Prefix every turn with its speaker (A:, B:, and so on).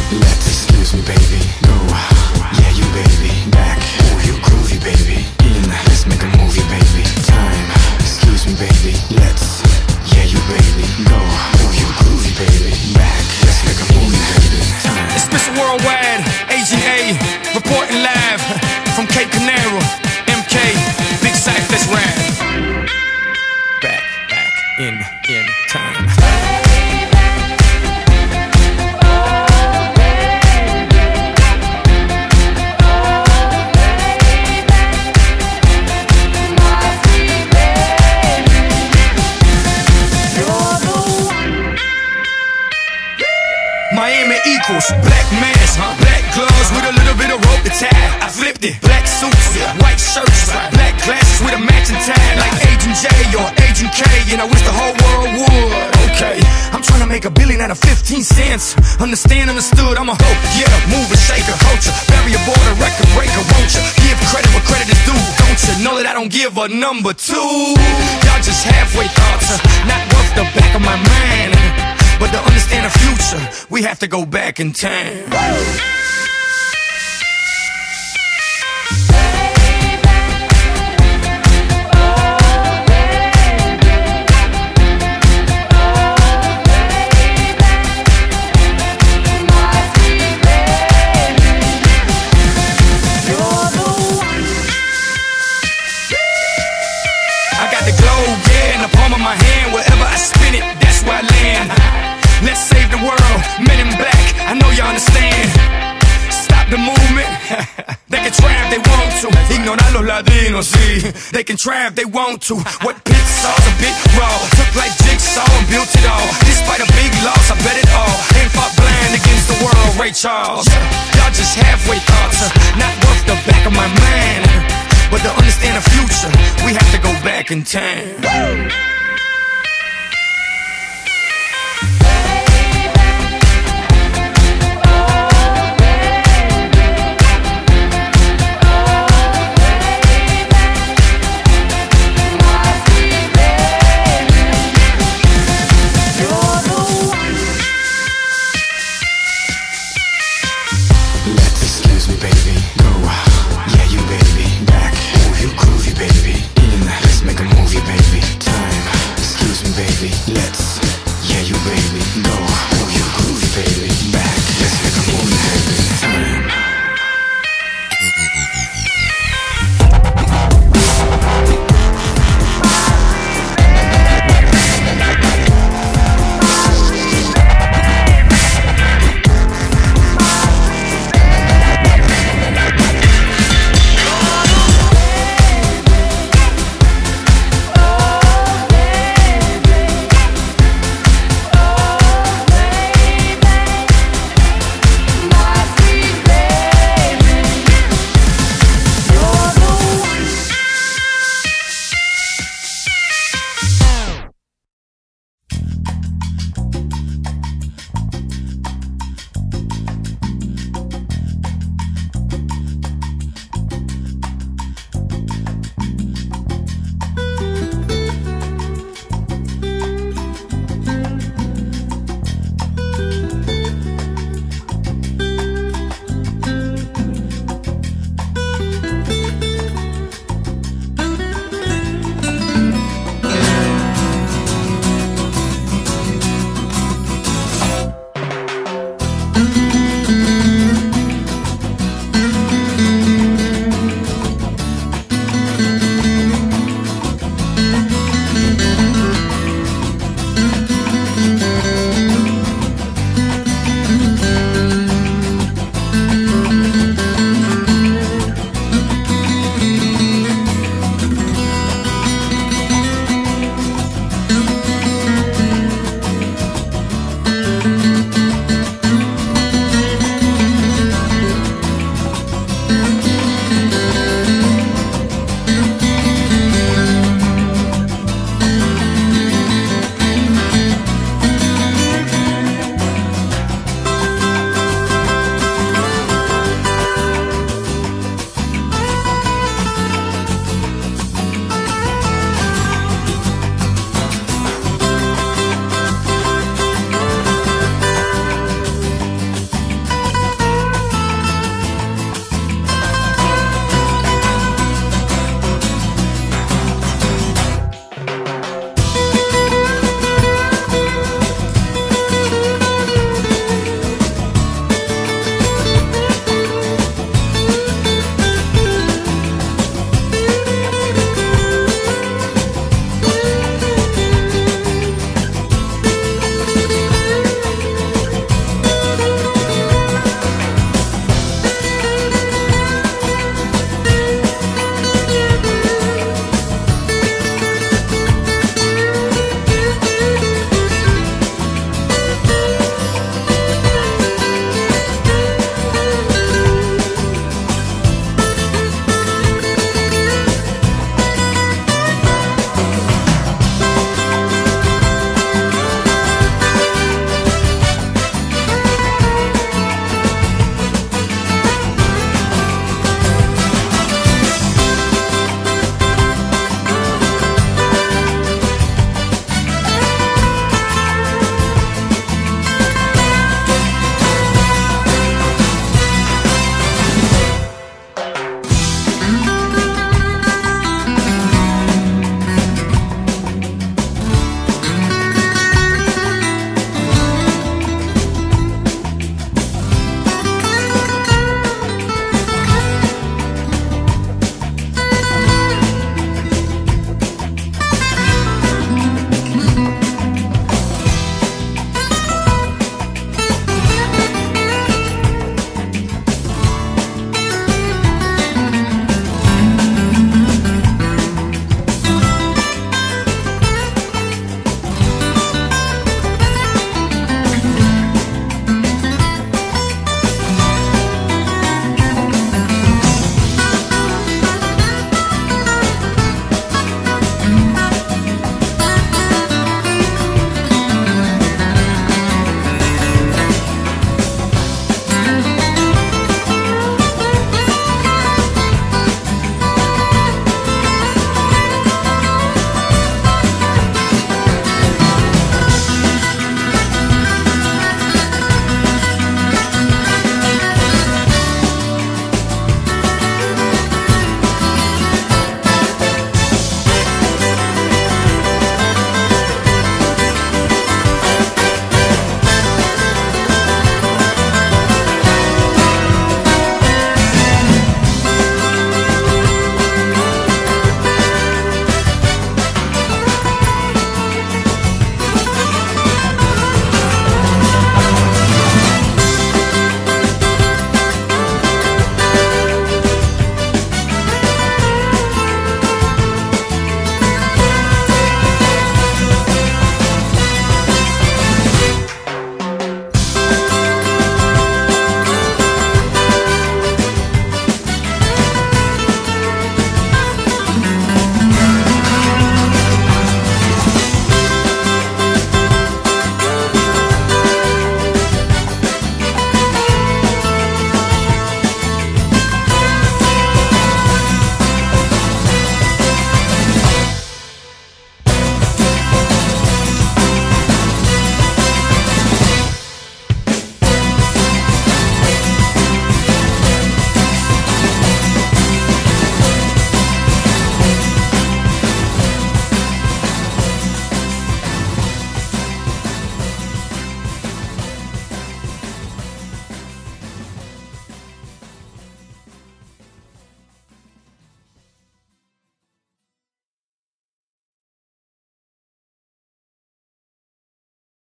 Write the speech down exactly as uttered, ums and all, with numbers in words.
A: Let's excuse me, baby. Go, yeah, you baby. Back, oh, you groovy, baby. In, let's make a movie, baby. Time, excuse me, baby. Let's, yeah, you baby. Go, oh, you groovy, baby. Back, let's make a movie, baby. Time.
B: It's Mister Worldwide, Agent A, reporting live from Cape Canaveral. M K, Big Cypher, let's ride. Back, back, in, in time. Miami equals black mask, black gloves with a little bit of rope to tie. I flipped it, black suits, white shirts, black glasses with a matching tie, like Agent J or Agent K, and I wish the whole world would. Okay, I'm trying to make a billion out of fifteen cents. Understand, understood, I'm a hoe, yeah, mover, shaker, culture, barrier border, record breaker, won't you? Give credit where credit is due, don't you? Know that I don't give a number two. Y'all just halfway thoughts, not worth the back of my mind. But to understand the future, we have to go back in time. I got the globe, yeah, in the palm of my hand. Wherever I spin it, that's where I land. Let's save the world, men in black, I know you understand. Stop the movement. They can try if they want to. Ignorar los latinos, sí. They can try if they want to. What pits saw's a bit raw. Took like jigsaw and built it all. Despite a big loss, I bet it all. Ain't fought blind against the world, Ray Charles. Y'all just halfway thoughts, not worth the back of my mind. But to understand the future, we have to go back in time.